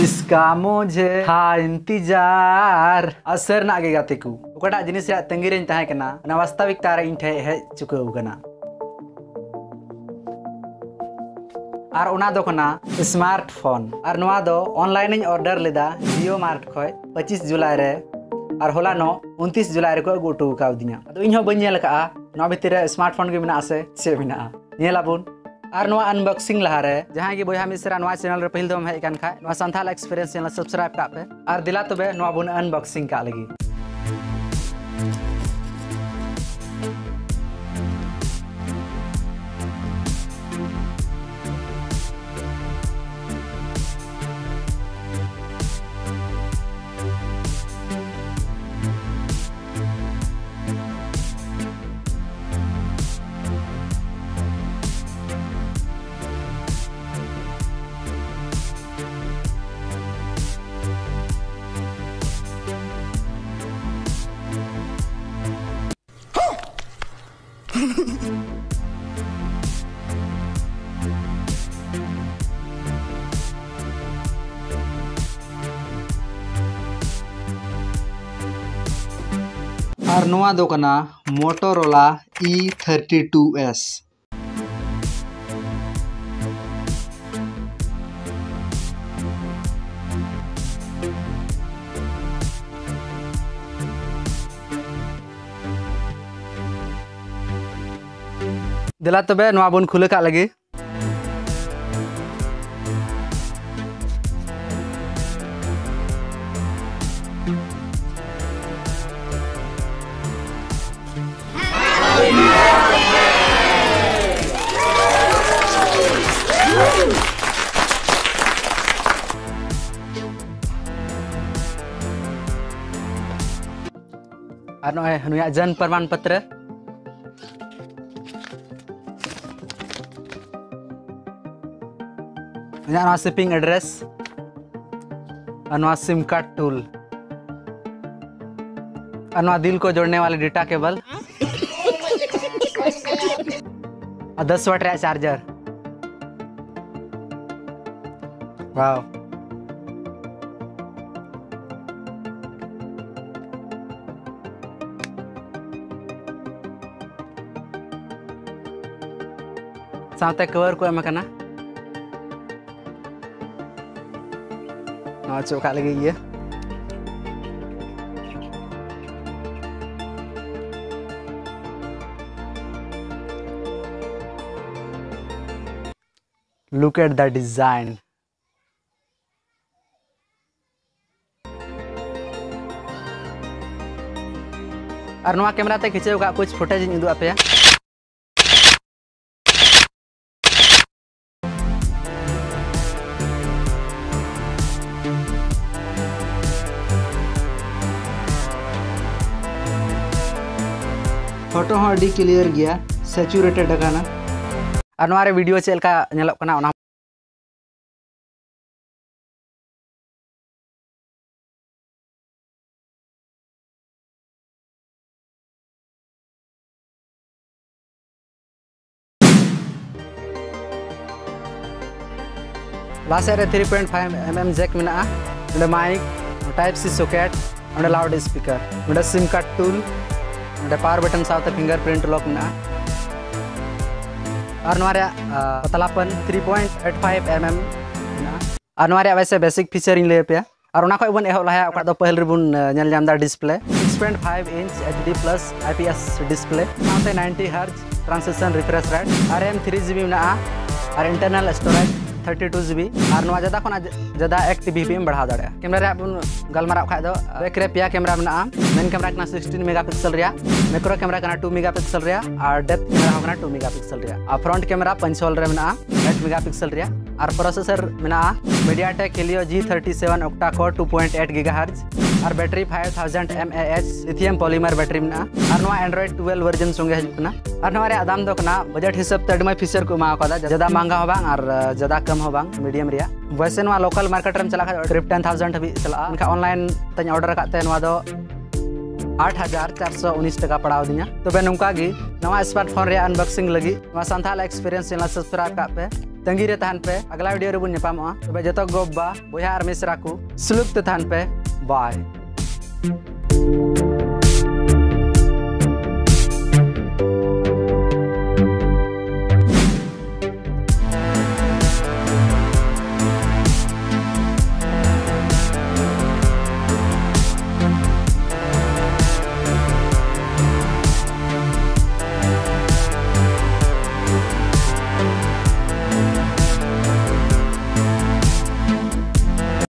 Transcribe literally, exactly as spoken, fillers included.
जिसका मुझे था इंतजार असर ना गे गाते को ओकटा जिनिस रे तंगी रेन ताहे कना ना वास्तविकता रे इन ठे हे चुकाव कना और ओना दो कना स्मार्टफोन और नवा दो ऑनलाइन इन ऑर्डर लेदा जियो मार्ट खय पच्चीस जुलाई रे और होला नो उनतीस जुलाई रे को गोटो का दिया तो इन हो बन नेल का नवा भितर रे स्मार्टफोन के बिना से से बिना नेलाबुन और नवा अनबॉक्सिंग लहा रे जहां की बोया मिसरा नवा चैनल रे पहिल दम हे कान खा नवा संथाल एक्सपीरियंस चैनल सब्सक्राइब का पे और दिला तबे नवा बुन अनबॉक्सिंग का लगी और नवा दो कना Motorola E thirty two S दिला तबे नवा बन खुले का लगी और नॉय नुया जन्म प्रमाण पत्र नुया शिपिंग एड्रेस और नुआ सिम कार्ड टूल और नुआ दिल को जोड़ने वाले डेटा केबल और दस वाट रे चार्जर वाव साथे कवर को एम कना नवा चौका लगे ये लुक एट द डिजाइन और नवा कैमरा ते खिंचे का कुछ फुटेज इन उदुआ पे फोटो हाँ अभी क्लियर गया सैचुरेटेड गाना और नवारे वीडियो चेल का नेलक कना ओना लास्ट रे three point five M M jack मेना ओंडे माइक टाइप सी सॉकेट ओंडे लाउड स्पीकर ओंडे SIM card tool power button साथ फिंगरप्रिंट लॉक में और नवारे पतलापन three point eight five M M और नवारे वैसे बेसिक फीचर इन ले पे और उना खय बन एहो लहा ओका दो पहल रे बुन नेल जाम दा display six point five inch H D plus I P S display साथे ninety hertz transition refresh rate R M three G B ना और internal storage thirty two G B और नवा जदा खना जदा एक टी बी भी बढ़ा दाड़े कैमरा रे बुन गलमारा खाय दो बैक रे पिया कैमरा मेना मेन कैमरा कना सिक्सटीन मेगापिक्सल रे मैक्रो कैमरा कना टू मेगापिक्सल रे और डेप्थ कैमरा कना टू मेगापिक्सल रे और फ्रंट कैमरा पंचोल रे मेना एट मेगापिक्सल रे और प्रोसेसर मेना MediaTek Helio G thirty seven octa core two point eight gigahertz और battery five thousand M A H lithium polymer battery मेना और नवा एंड्रॉइड ट्वेल्व वर्जन संगे हजना और नवा रे दाम दो कना बजट हिसाब ते अडमा फीचर को मा कदा ज्यादा महंगा हो बांग और ज्यादा कम हो बांग मीडियम रिया वैसे नवा लोकल मार्केट रे चला खा ट्रिप टेन थाउजेंड भी चला इनका ऑनलाइन तኝ ऑर्डर काते नवा दो आठ हजार चार सौ उन्नीस टका पड़ाव दिया तो बे नुका गी नवा स्मार्टफोन रे अनबॉक्सिंग लगी नवा संथाल एक्सपीरियंस चैनल सब्सक्राइब का पे तंगी रे तहन पे अगला वीडियो रे बुन नेपामोआ तबे जतो गोब्बा बोया आर मिसरा को सुलुक ते तहन पे बाय।